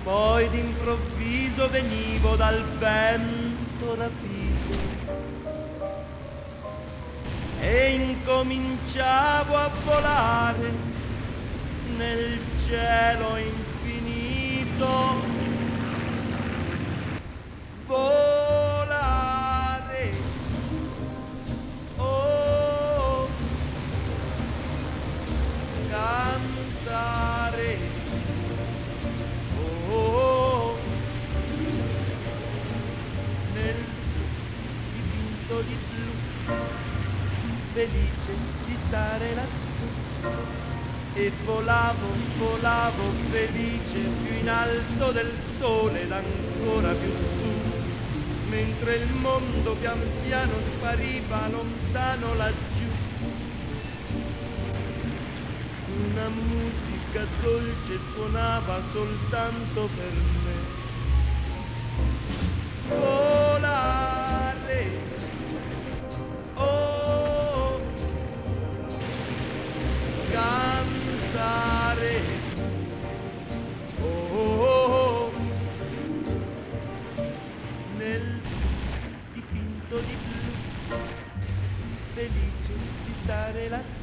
Poi d'improvviso venivo dal vento rapito e incominciavo a volare nel cielo infinito. Volare, oh, cantare, oh, nel dipinto di blu, felice di stare lassù. E volavo, volavo felice più in alto del sole ed ancora più su, mentre il mondo pian piano spariva lontano laggiù. Una musica dolce suonava soltanto per me. Volare, oh, cantare, oh, nel dipinto di blu, felice di stare lassù.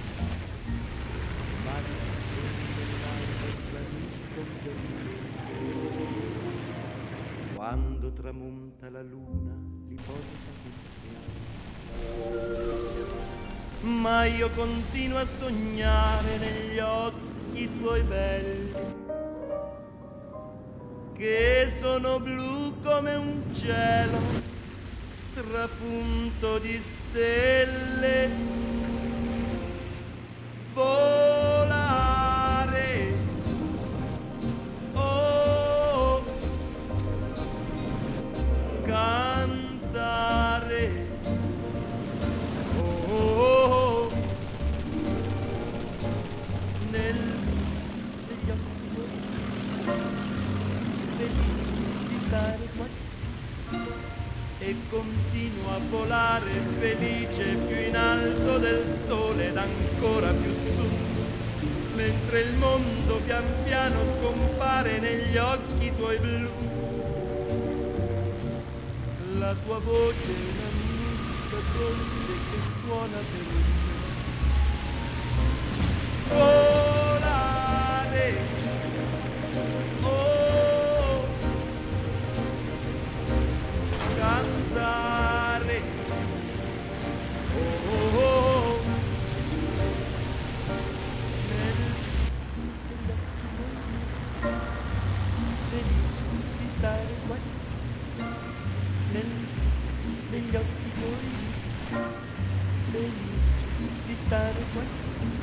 Ma sempre l'alba slanisco per me. Quando tramonta la luna li porta insieme. Ma io continuo a sognare negli occhi tuoi belli, che sono blu come un cielo trapunto di stelle. Volare, oh, cantare, oh, negli occhi tuoi, felice di stare qua. E continuo a volare felice più in alto del sole ed ancora più su, mentre il mondo pian piano scompare negli occhi tuoi blu. La tua voce è una musica dolce che suona per me. Volare, oh, cantare, oh, negli occhi tuoi, felice di stare qua, negli occhi tuoi, felice di stare qua.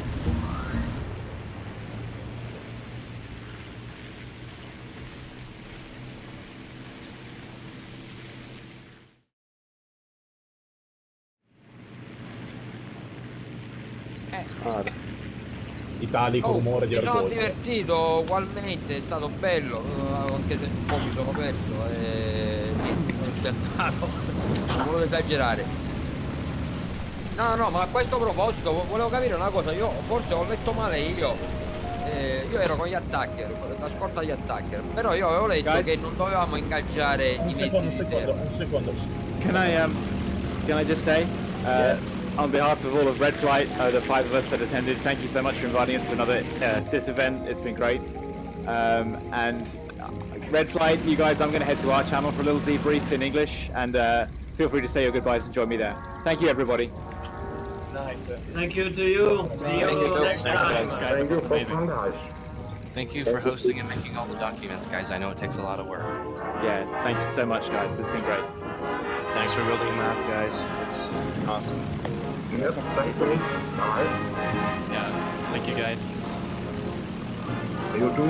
Italico rumore di mi sono orgoglio. divertito ugualmente, è stato bello, anche se un po' mi sono perso e niente, sono schiantato, non volevo esagerare. No, ma a questo proposito volevo capire una cosa, io forse ho letto male io ero con gli attacker, la scorta degli attacker, però io avevo letto che non dovevamo ingaggiare i mezzi un secondo. Can I just say, on behalf of all of Red Flight, the 5 of us that attended, thank you so much for inviting us to another CIS event. It's been great. And Red Flight, you guys, I'm going to head to our channel for a little debrief in English, and feel free to say your goodbyes and join me there. Thank you, everybody. Nice. Thank you to you. See you next time. Guys, it was amazing. Thank you for hosting and making all the documents, guys. I know it takes a lot of work. Yeah, thank you so much, guys. It's been great. Thanks for building the map, guys. It's awesome. Yep, thank you. Bye. Yeah, thank you, guys. You too.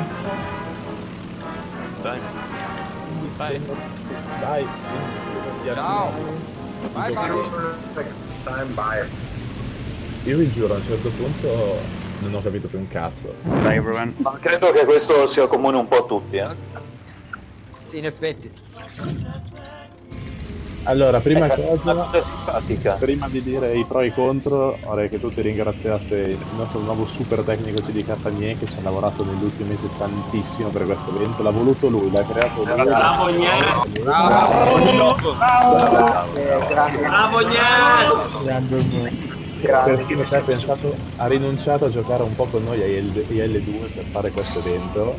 Bye. Bye. Dai. Ciao. Bye See bye. you next time. Bye. Io vi giuro, a un certo punto non ho capito più un cazzo. Bye everyone. Ma credo che questo sia comune un po' a tutti, Sì, in effetti. Allora, prima cosa, simpatica. prima di dire i pro e i contro, vorrei che tutti ringraziaste il nostro nuovo super tecnico CDK Gnè che ci ha lavorato negli ultimi mesi tantissimo per questo evento. L'ha voluto lui, l'ha creato lui. Bravo Gnè! Bravo Gnè! Perché ci ha pensato, ha rinunciato a giocare un po' con noi a IL2 per fare questo evento.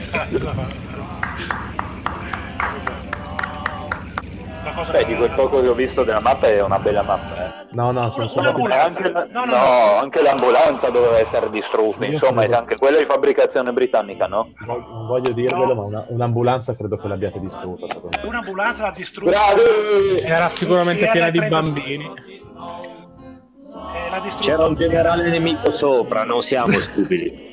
Beh, di quel poco che ho visto della mappa è una bella mappa. No, sono solo Anche l'ambulanza doveva essere distrutta, insomma, anche quella è fabbricazione britannica, no? Non voglio dirvelo, ma un'ambulanza credo che l'abbiate distrutta. Un'ambulanza l'ha distrutta. Bravi! Era sicuramente piena di bambini. L'ha distrutta. C'era un generale nemico sopra, non siamo stupidi.